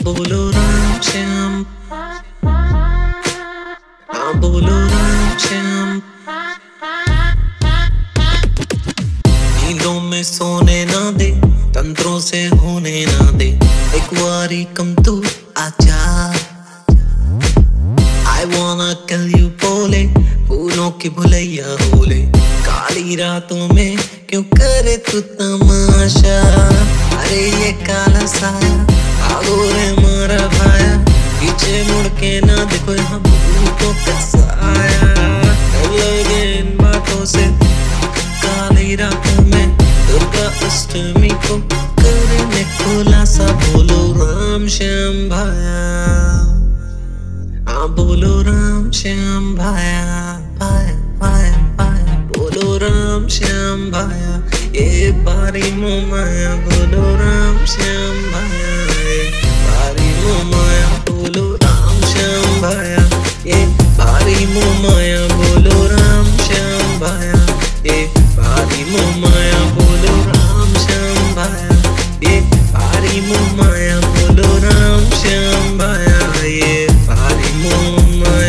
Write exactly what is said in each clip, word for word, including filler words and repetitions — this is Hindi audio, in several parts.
बोलो राम श्याम, हाँ बोलो राम श्याम। नींदों में सोने ना दे, तंत्रों से होने ना दे, एक बारी कम तू आजा। I wanna kill you बोले, फूलों की भुलैया बोले, काली रातों में क्यों करे तू तमाशा। अरे ये काला साया भागो रे मारा भाया, पीछे मुड़ के ना देखो यहाँ भूतों का साया। डर लगे इन बातों से, काली रातों में दुर्गा अष्टमी को करने खुलासा। बोलो राम श्याम भाया, हाँ बोलो राम श्याम भाया, भाया भाया भाया। बोलो राम श्याम भाया, ये बारी मोमाया। बोलो राम श्याम भाया, ये बारी मोमाया। बोलो राम श्याम भाया, ये बारी मोमाया। बोलो राम श्याम भाया, ये बारी मोमाया। बोलो राम श्याम भाया, ये बारी मोमाया। बोलो राम श्याम भाया, ये बारी मोमाया।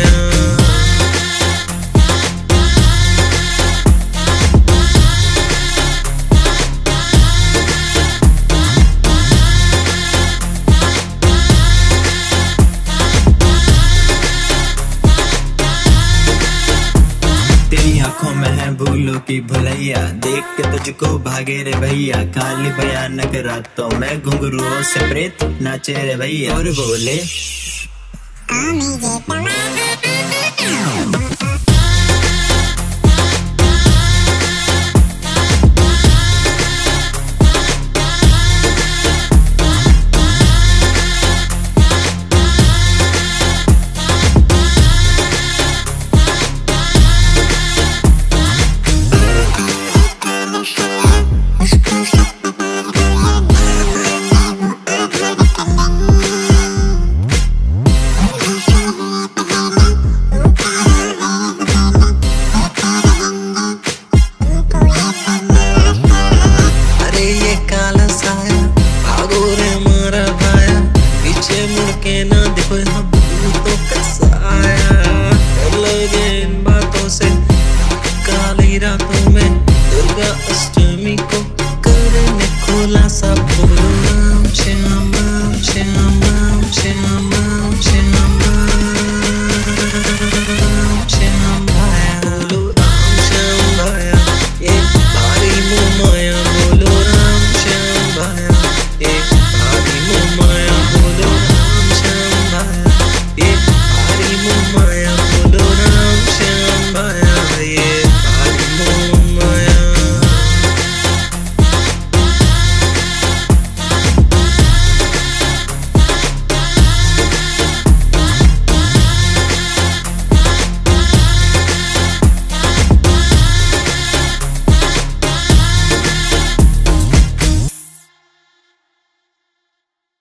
तेरी आंखों में है भूलों की भुलैया, देख के तुझको भागे रे भैया। काली भयानक रातों में घुंघरुओं से प्रेत नाचे रे भैया। और बोले ना देखो यहाँ भूतों का साया। डर लगे इन बातों से, काली रातों में दुर्गा अष्टमी को करने खुलासा। बोलो राम श्याम राम श्याम राम श्याम राम श्याम राम।